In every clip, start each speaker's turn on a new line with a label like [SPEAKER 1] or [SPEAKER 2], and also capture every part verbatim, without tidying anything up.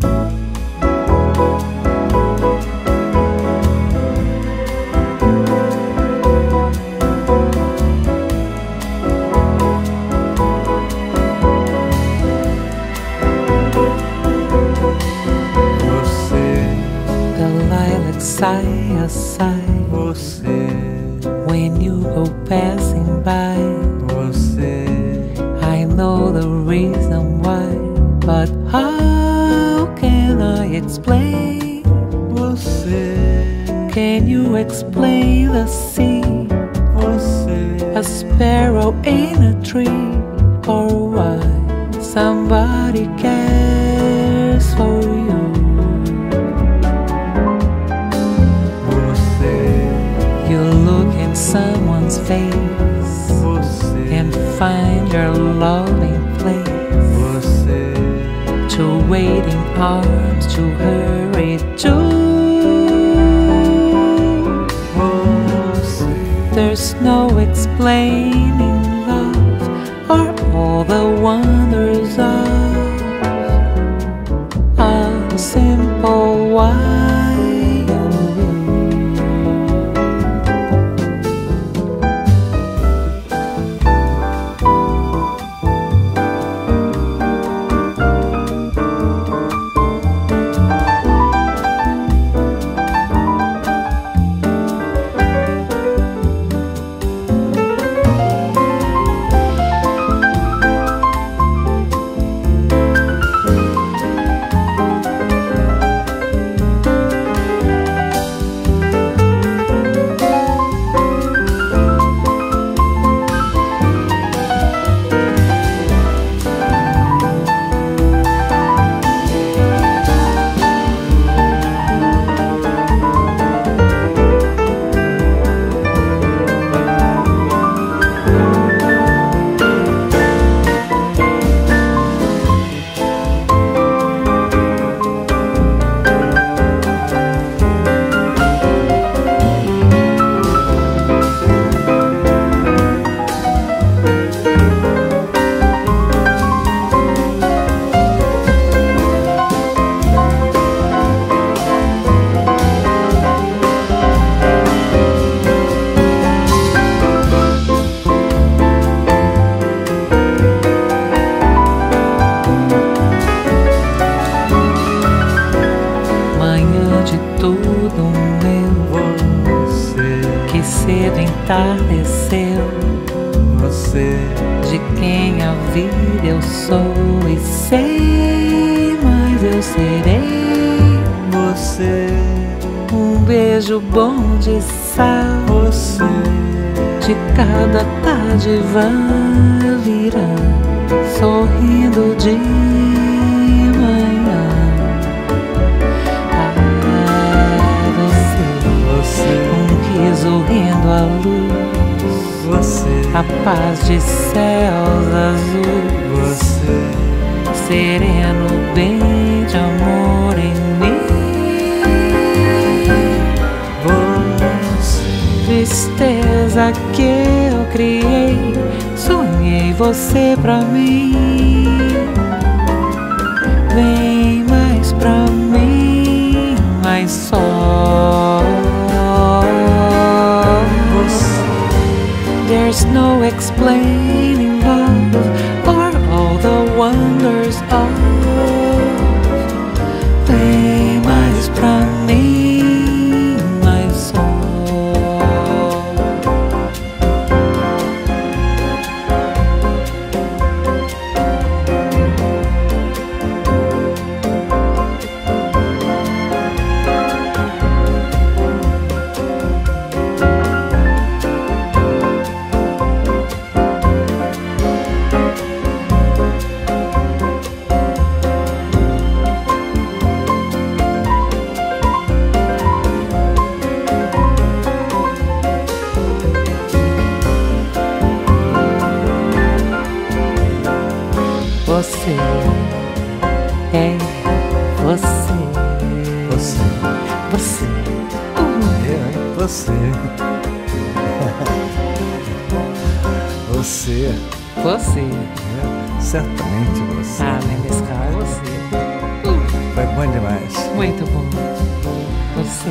[SPEAKER 1] Side a side,
[SPEAKER 2] Você,
[SPEAKER 1] when you go passing by,
[SPEAKER 2] você,
[SPEAKER 1] I know the reason why, but how can I explain?
[SPEAKER 2] você,
[SPEAKER 1] Can you explain the sea,
[SPEAKER 2] você,
[SPEAKER 1] a sparrow in a tree, or why somebody cares for you? You look in someone's face
[SPEAKER 2] você,
[SPEAKER 1] and find your loving place,
[SPEAKER 2] você,
[SPEAKER 1] to waiting arms to hurry to.
[SPEAKER 2] você.
[SPEAKER 1] There's no explaining love or all the wonders of a simple why. Cedo entardeceu,
[SPEAKER 2] Você,
[SPEAKER 1] de quem a vida eu sou e sei, mas eu serei.
[SPEAKER 2] você,
[SPEAKER 1] Um beijo bom de sal,
[SPEAKER 2] você,
[SPEAKER 1] de cada tarde vai virá, sorrindo de manhã. Ah, você,
[SPEAKER 2] você,
[SPEAKER 1] um riso rindo à luz,
[SPEAKER 2] você,
[SPEAKER 1] a paz de céus azuis,
[SPEAKER 2] você,
[SPEAKER 1] sereno bem de amor em mim.
[SPEAKER 2] você,
[SPEAKER 1] Tristeza que eu criei, sonhei você pra mim. Vem mais pra mim, mais só. There's no explaining love or all the wonders of. Vem mais pra mim, mais só. Você é você,
[SPEAKER 2] você,
[SPEAKER 1] você,
[SPEAKER 2] eu, hein? Você, você,
[SPEAKER 1] você.
[SPEAKER 2] é, certamente você.
[SPEAKER 1] Ah, nem nesse caso você.
[SPEAKER 2] Vai
[SPEAKER 1] Muito bom. Você.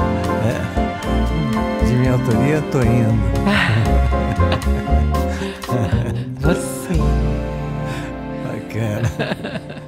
[SPEAKER 2] É. De minha autoria, tô indo.
[SPEAKER 1] Você.
[SPEAKER 2] Bacana.